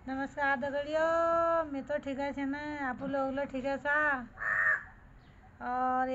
नमस्कार दगड़ियों, मैं तो ठीक है ना। आप लोग ठीक है सा। और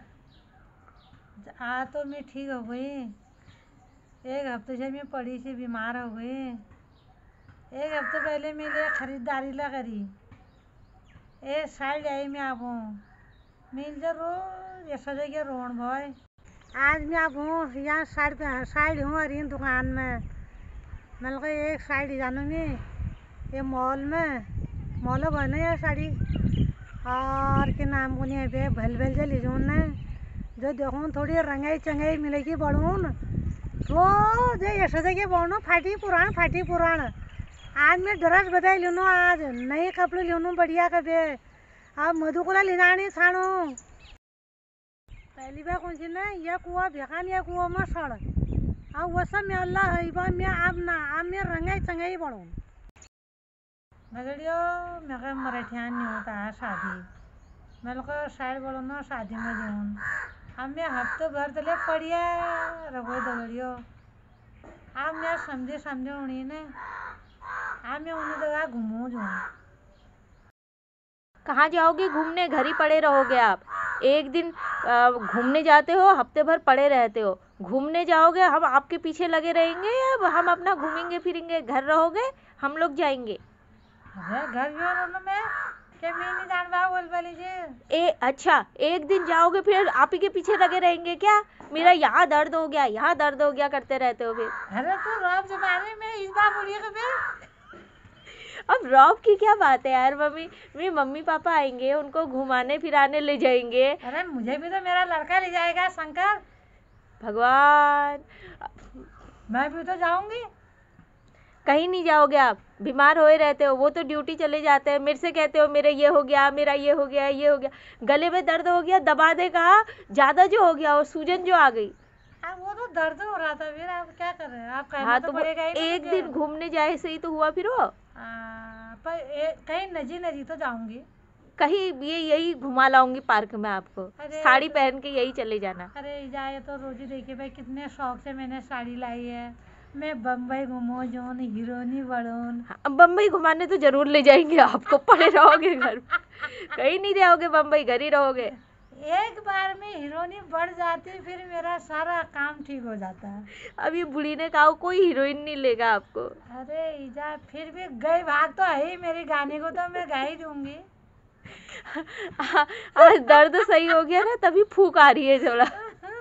आज तो मैं ठीक हो गई। एक हफ्ते से मैं पड़ी सी बीमार हो गई। एक हफ्ते पहले मैं लिए खरीदारी ला करी। एक साइड आई मैं आप मिल जरूर ऐसा जगह रोन भाई। आज मैं आप यहाँ साइड हूँ अरी दुकान में। मतलब एक साइड जानूंगी ये मॉल बना है साड़ी। और के नाम को नहीं पे भल भल जली जो जो देखो थोड़ी रंगाई चंगाई मिलेगी बढ़ून तो जो ऐसा जगह बढ़ो फाटी पुराण। आज मैं ड्रेस बदल लूँ, आज नए कपड़े लूँ बढ़िया कभी। अब मधुकुला लिनानी छाणो पहली बार कौन सी ना यह कुआ बेखान या कुआ में सड़। अब वो सब में अल्लाह है मैं अब मैं रंगाई चंगाई बढ़ूँ दगड़ियों। मैं मराठियान नहीं होता है शादी मैं लोग साइड बोलो ना शादी में जाऊँ। अब मैं हफ्ते भर तले पड़िया रखो दगड़ियों। अब मैं समझे उन्हीं ने अब मैं उन्हें जगह घूमू जाऊँ। कहाँ जाओगे घूमने? घर ही पड़े रहोगे आप? एक दिन घूमने जाते हो, हफ्ते भर पड़े रहते हो। घूमने जाओगे, हम आपके पीछे लगे रहेंगे या हम अपना घूमेंगे फिरेंगे? घर रहोगे, हम लोग जाएंगे। अरे घर भी और मैं क्या मैं नहीं जान पा बोल वाली जी। अच्छा, एक दिन जाओगे फिर आप ही के पीछे लगे रहेंगे क्या? मेरा यहाँ दर्द हो गया करते रहते हो फिर। अरे तो रॉब जमाने में इस बार बोलिए कभी। अब रॉब की क्या बात है यार। मम्मी पापा आएंगे, उनको घुमाने फिराने ले जाएंगे। अरे मुझे भी तो मेरा लड़का ले जाएगा शंकर। भगवान, मैं भी तो जाऊंगी। कहीं नहीं जाओगे आप, बीमार होए रहते हो। वो तो ड्यूटी चले जाते हैं, मेरे से कहते हो मेरा ये हो गया, गले में दर्द हो गया, दबा दे कहा ज्यादा जो हो गया और सूजन जो आ गई। अब वो तो दर्द हो रहा था फिर आप क्या कर रहे हैं। आप कहना हाँ तो तो पड़ेगा ही ना एक मुझे। दिन घूमने जाए सही तो हुआ फिर वो। पर कहीं नजी तो जाऊंगी। कहीं ये यही घुमा लाऊंगी पार्क में आपको। साड़ी पहन के यही चले जाना। अरे जाए तो रोजी देखिए भाई कितने शौक से मैंने साड़ी लाई है। मैं बम्बई घूमो जोन हीरोनी बढ़ून। हाँ, बम्बई घुमाने तो जरूर ले जाएंगे आपको। पड़े रहोगे घर कहीं नहीं जाओगे, बम्बई घर ही रहोगे। एक बार में हीरोइनी बढ़ जाती फिर मेरा सारा काम ठीक हो जाता है। अब ये बुढ़ी ने कहा कोई हीरोइन नहीं लेगा आपको। अरे ईजा फिर भी गई भाग तो है ही मेरी गाने को तो मैं गा ही दूंगी। आज दर्द सही हो गया ना तभी फूक आ रही है थोड़ा।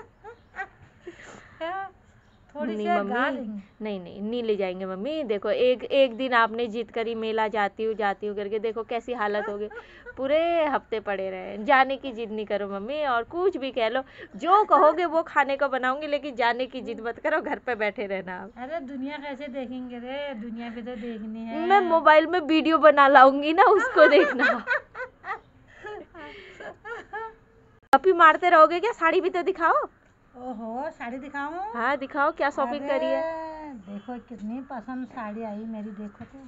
थोड़ी नहीं सी गा मम्मी, नहीं ले जाएंगे मम्मी। देखो एक दिन आपने जिद करी मेला जाती हूँ करके, देखो कैसी हालत हो गई। पूरे हफ्ते पड़े रहे। जाने की जिद नहीं करो मम्मी, और कुछ भी कह लो, जो कहोगे वो खाने को बनाऊंगी, लेकिन जाने की जिद मत करो, घर पे बैठे रहना आप। अरे दुनिया कैसे देखेंगे रे, दुनिया भी तो देखनी है। मैं मोबाइल में वीडियो बना लाऊंगी ना, उसको देखना। अभी मारते रहोगे क्या? साड़ी भी तो दिखाओ। ओहो साड़ी दिखाऊं? हाँ दिखाओ, क्या शॉपिंग करी है। देखो कितनी पसंद साड़ी आई मेरी, देखो तो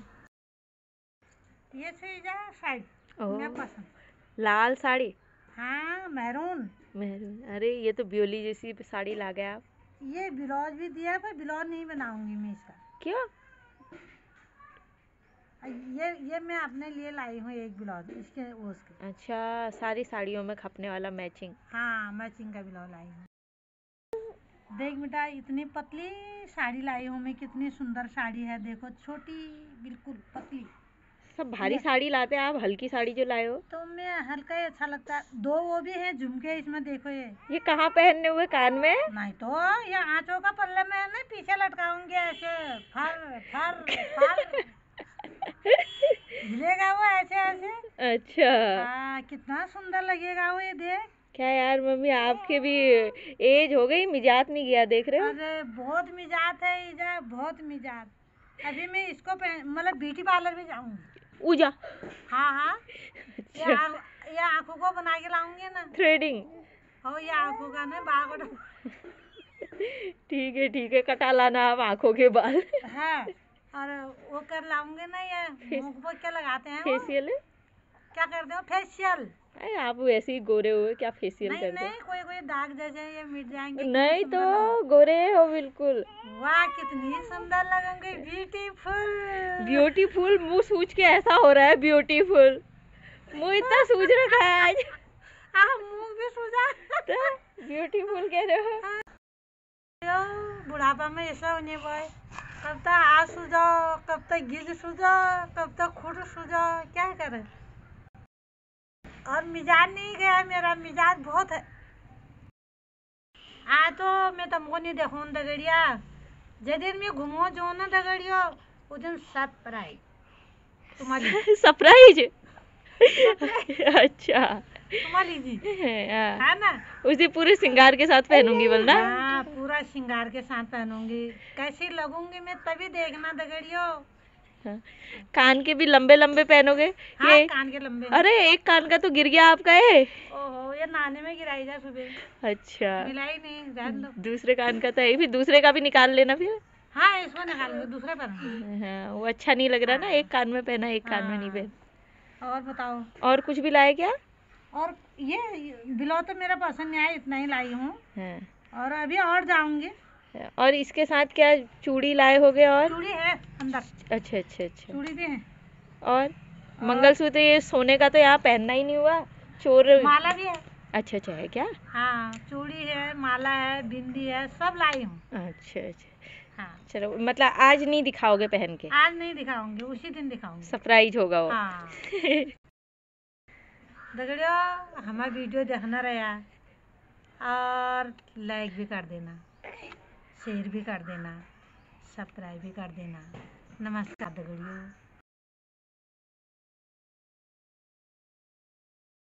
ये साड़ी मैं पसंद। लाल साड़ी? हाँ मैरून। अरे ये तो ब्योली जैसी साड़ी ला गए आप। ये ब्लाउज भी दिया पर ब्लाउज नहीं बनाऊंगी मैं इसका। क्यों? ये मैं अपने लिए लाई हूँ एक ब्लाउज इसके उसके। अच्छा, सारी साड़ियों में खपने वाला मैचिंग। हाँ मैचिंग का ब्लाउज लाई हूँ। देख बेटा इतनी पतली साड़ी लाई हूँ मैं, कितनी सुंदर साड़ी है। देखो छोटी बिल्कुल पतली। सब भारी साड़ी लाते हैं आप, हल्की साड़ी जो लाए हो। तो मैं हल्का ही अच्छा लगता है। दो वो भी है झुमके इसमें, देखो ये कहाँ पहनने हुए? कान में? नहीं तो ये आंचों का पल्ले में ना पीछे लटकाऊंगी ऐसे फर फर फर हिलेगा वो ऐसे ऐसे। अच्छा हाँ कितना सुंदर लगेगा वो, ये देख। क्या यार मम्मी, आपके भी एज हो गई, मिजाज नहीं गया देख रहे हो। अरे बहुत मिजाज है इजा, बहुत मिजाज। अभी मैं इसको मतलब ब्यूटी पार्लर भी जाऊंगी। ऊजा? हाँ हाँ। अच्छा। ये आंखों को बना के लाऊंगी ना। थ्रेडिंग? हो ये आंखों का ना बाल को। ठीक है, कटा लाना आप आंखों के बाल। हाँ और वो कर लाऊंगे ना, ये मुंह पर क्या लगाते हैं फेशियल है? क्या करते हो? फेशियल? अरे आप वैसे ही गोरे हुए, क्या फेशियल नहीं करते? नहीं कोई दाग जैसे ये मिट जाएंगे। नहीं तो गोरे हो बिल्कुल। वाह कितनी सुंदर लगेंगे, ब्यूटीफुल। ब्यूटीफुल मुंह सूझ के ऐसा हो रहा है, ब्यूटीफुल मुंह इतना सूझ रखा है आज। मुंह भी सूझा। ब्यूटीफुल कह रहे हो। बुढ़ापा में ऐसा होने पाए, कब तक हाथ सूझो, कब तक गिर सूझो, कब तक खुद सूझो, क्या करे। और मिजाज नहीं गया, मेरा मिजाज बहुत है। तो मैं तुमको नहीं देखूँ दगड़िया, जिस दिन मैं घूमो जो ना दगड़ियो, उस दिन सरप्राइज तुम्हारी। सरप्राइज। अच्छा तुम्हारी जी हाँ। है ना। उसे पूरे श्रृंगार के साथ पहनूंगी बोलना। हाँ, पूरा श्रृंगार के साथ पहनूंगी, कैसी लगूंगी मैं तभी देखना दगड़ियो। हाँ। कान के भी लंबे लंबे पहनोगे? हाँ, ये कान के लंबे। अरे एक कान का तो गिर गया आपका है। ओहो, ये नहाने में गिराई जा सुबह। अच्छा मिलाई नहीं, रहने दो। दूसरे कान का तो है, फिर दूसरे का भी निकाल लेना फिर। हाँ, इसको निकालूंगी, दूसरे पर। हाँ वो अच्छा नहीं लग रहा ना, एक कान में पहना एक कान में नहीं हाँ। पहना। और बताओ, और कुछ भी लाए क्या? और ये बिलो तो मेरा पसंद नहीं आया, इतना ही लाई हूँ। हाँ। और अभी और जाऊंगी। और इसके साथ क्या चूड़ी लाए होगे? और चूड़ी है अंदर। अच्छा अच्छा अच्छा। चूड़ी भी है। और मंगलसूत्र, ये सोने का तो यहाँ पहनना ही नहीं हुआ, चोर। माला भी है। अच्छा अच्छा है क्या? हाँ, चूड़ी है, माला है, बिंदी है, सब लाई हूँ। अच्छा अच्छा। हाँ, चलो मतलब आज नहीं दिखाओगे पहन के? आज नहीं दिखाऊंगी, उसी दिन दिखाऊंगी। सरप्राइज होगा वो। हाँ। दगड़ियो, हमारा वीडियो देखना रहा, और लाइक भी कर देना, शेयर भी कर देना, सब्सक्राइब भी कर देना। नमस्कार दगड़ियो।